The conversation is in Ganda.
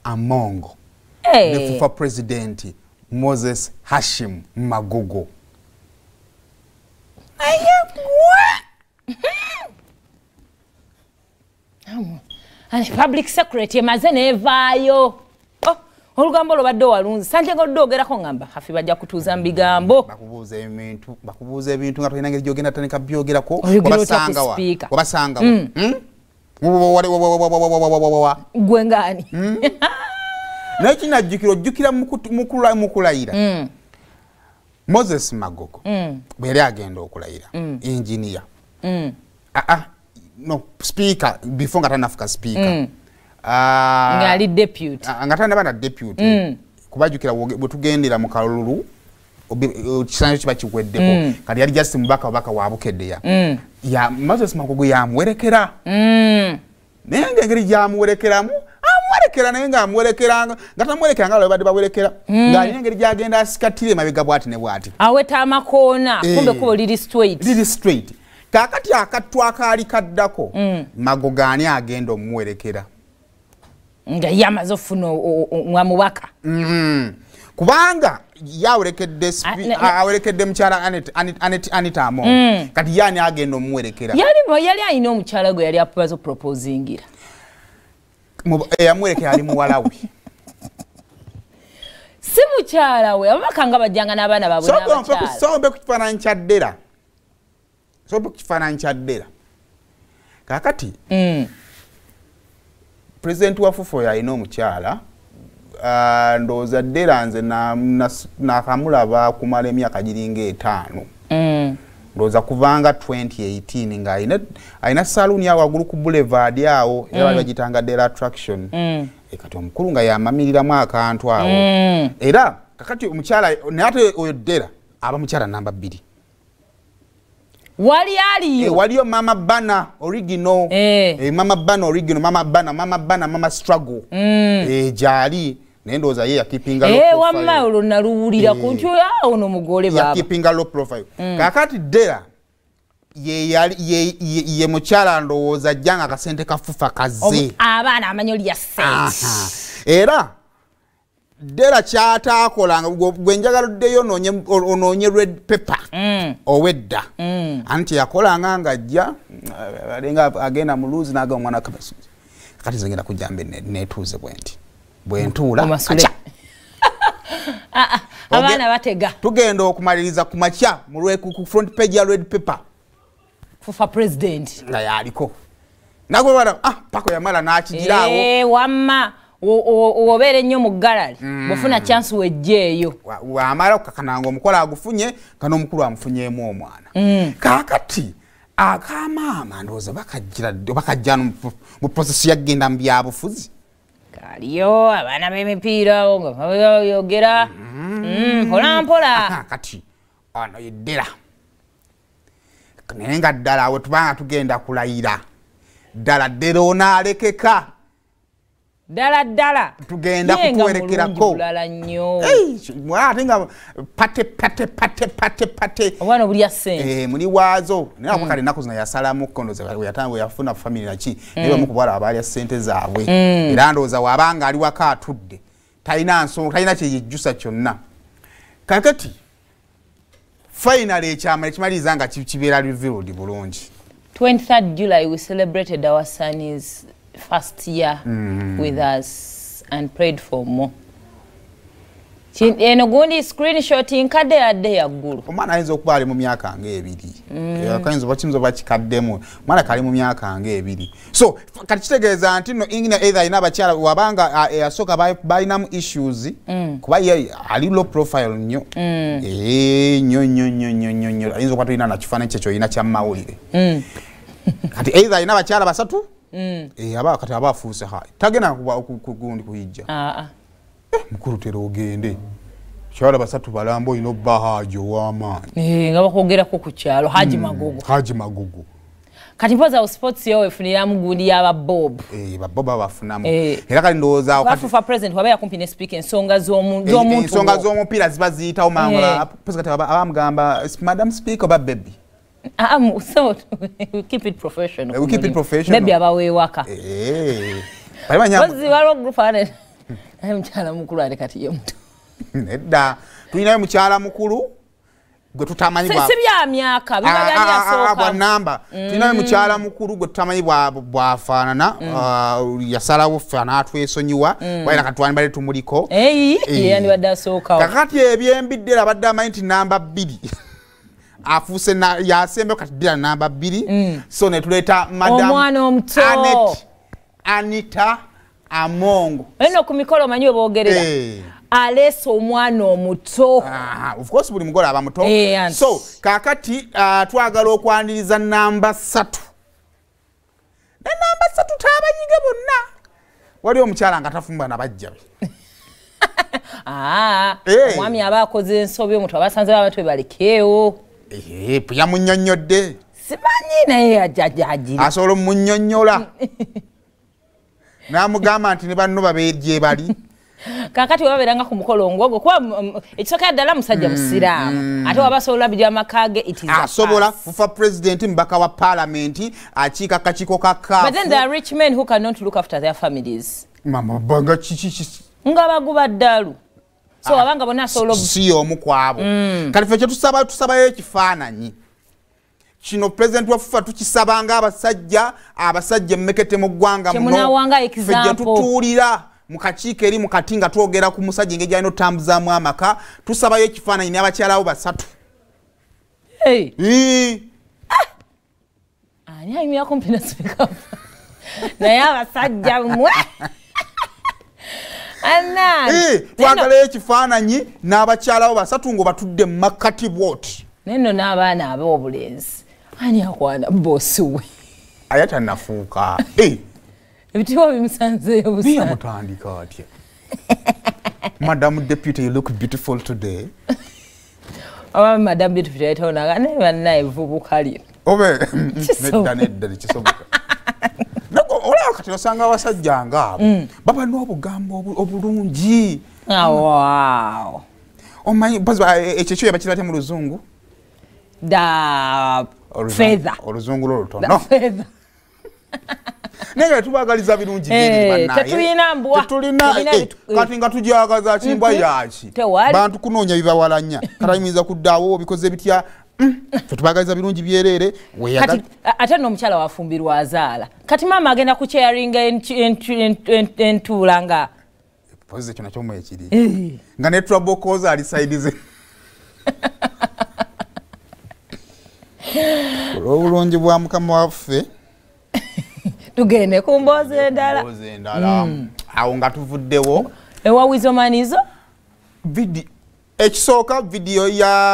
Among the FUFA President Moses Magogo. And public secretary mazene evayo. Olugambo lobadde walunzi sante godogera ko ngamba hafi bajja kutuza mbigambo bakubuza ebintu nga tulina ngeri jogenda tanika byogerako obasanga gwe ngani naye kinajjukira mukulayira Moses Magogo bwe yali agenda okulayira engineer no speaker before nga tanafuka speaker ngali deputy ngatana bana deputy kubajukira bwe tugendera mu kalulu kisanyo kiba kigweddeko kali yali just mubaka wa Bukeddeya ya Moses Magogo yamwerekera nenga ngeri jamuwerekeramu amwerekera naye nga amwerekeranga ngatamwerekera nga bade bawerekera nga ngeri jagenda asikatire mabega bwati ne bwati aweta amakona kumbe kubo lili straight kakati akatwa kali kaddako Magogo ani agenda omwerekera nga yamaze ofuna mwamubaka kubanga yawerekedde mukyala Anita Among kati yani agenda omwerekera yali ayina omukyala gwe yali apubazo proposingira yamwerekera ali muwala we si mukyala we ababaka nga bajjanga n'abaana babwe n'abakyala sobe ku kifaananyi kya ddera kakati President wa FUFA yalina omukyala ndowooza ddera nze nakamulaba kumala emyaka giringa 5 ndowooza kuvanga 2018 nga alina saloon ya waggulu ku Boulevard awo era bali bagitanga ddera attraction kati omukulu nga yamamiriramu akantu awo era kakati omukyala naye ate oyo ddera aba mukyala namba 2 wali aliyo waliyo mama bana original mama struggle jali nendoza ye yakipinga low profile wamma olunaluwulira kunti ono mugole baba yakipinga low profile kakati dera ye mukyala ndowooza jjanga akasente ka FUFA kaze abaana amanyoli ya sente era dera kyataakolanga gwenjagaluddeyo onoonye red paper owedda anti yakolanga ng'ajja alenga agenda mu luuzi n'aga omwana kabasuuzi kati zengenda kujjambe netuuze bwentuula abaana batega tugenda okumaliriza ku makya ku front page ya red paper FUFA President nga yaliko nagwe bana pako yamala n'akigiraawo wamma obere nnyo mu gallery bofuna chance wejjeeyo wamala okakananga omukola agufunye kana omukulu amufunyeemu omwana kakati akamaama ndowooza bakajja mu process yagenda mu byabufuzi kaliyo abaana b'emipiira nga bayogera mpola kati ono yeddera naye nga ddala awe tubanga tugenda kulayira ddala ddera onaalekeka dala tugenda kukuwerekerako ate nga pate obwana obulya ssente muli waazo naye akakale ennaku zino yasalamu kondoza yafuna family naki naye bamu ku bwala abalya ssente zaabwe era ndowooza waabanga ali waka atudde talina kyeyejjusa kyonna kakati finally ekyama ekimaliriza nga kibeera revealed bulungi 23rd July we celebrated our son's first year with us and prayed for more. Eno gundi screenshot nkadde yadde yaggulu. Omwana ayinza okuba ali mu myaka nga 2. Akayinza bakimzo bakikaddemu. Mwana kali mu myaka nga 2. So kati kitegeeza nti no ingina either ina bakyala wabanga yasoka balinamu issues kuba ye ali low profile nnyo. Nnyo. Ayinza okuba tulina nakifaananyi kyekyo ina kya mawulire. Kati either ina bakyala basatu kati abafuuse hayi tagenda kugundi kuyijja mukulu tero ogende kyala basatu balambo ino bahajo wamaanyi nga bakogerako ku kyalo Haji Magogo kati mpoza sports yo efunira mugundi yaba Bob baboba bafunamu era kali ndowooza kati FUFA president wabaya kumpi ne speak ensonga z'omupiira ziba ziyitawo mangola president abamugamba madam speaker ba baby so we keep it professional. Maybe about we waka. Wazi walo group ane mukyala mukulu ate kati ye muto nedda tulinayo mukyala mukulu gwe tutamanyi si bya myaka biba byali yasooka nnamba tulinayo mukyala mukulu gwe tutamanyi bwafaanana yasalawo ffe anaatwesonyiwa wayira katwani bale tumuliko yandibadde asookawo kakati ebyembidde era abadde amanyi nti nnamba 2 afuuse yasembe kati ddira nnamba 2 so ne tuleeta omwana omuto Anita Among eno ku mikolo omanyi we boogerera aleese omwana omuto of course buli mugole aba muto so kakati twagala okwaniriza nnamba 3 nnamba 3 taabanyige bonna wali omukyala nga tafumba nabajja omwami aba akoze ensobi omuntu abasanze abantu bebalekeewo yamunnyonnyodde simanyi naye ajagira asobola omunnyonnyola n'amugamba nti ne banno babeerye bali kakati wababeranga ku mukolo ngogwo kuba ekisookera ddala musajja musiraamu ate wabasobola bidya amakage asobola FUFA Pulezidenti mbaka wa Parliament akiika akakiiko ka CAF but then there are rich men who cannot look after their families mama banga chichi nga baguba ddalu so abanga bonna asobola si omu kwabo kati ffe tusabayo ekifaananyi kino President wa FUFA tukisabanga abasajja mmekete mu ggwanga muno ffe tutuulira mukakiiko eri mukati nga twogera ku musajja engeri gyalina otambuzaamu amaka tusabayo ekifaananyi n'abakyalawo 3 ani ayimira kumpi na Sipiika naye abasajja mmwe twagalayo ekifaananyi n'abakyalawo 3 nga batudde mu makati bwoti neno n'abaana ab'obulenzi ani akwana boosi we ayatanafuuka ebitiibwa bimusanzeeyo busa biyamutandika atya Madam Deputy, you look beautiful today. Madam Deputy, I told her, never know Vubukali. Obe, nedda kisoboka. Ola kati osanga abasajja ng'abo baba n'obugambo obulungi. Wow. Omanyi ekyo kyo bakirate mu luzungu? Da feather. Oluzungu olutono. Feather. Nega tubagaliza birungi biri bannaye. Tetulina mbwa. Tetulina kati nga tujagaza kimbwa yaki. Bantu kunoonya bibawalanya. Katayimiza kuddaawo bikoze bitya. Tubagaliza birungi byerere. Kati ate n'omukyala wafumbirwa azaala. Kati mama agenda ku chairinga entulanga. Poze kino kyomo ekiri. Nga ne trouble cause ali side ze. Olulungi bwa mukama waffe. Tugende ku mboozi endala. Awo nga tuvuddewo ewa wizomanizo ekisooka video ya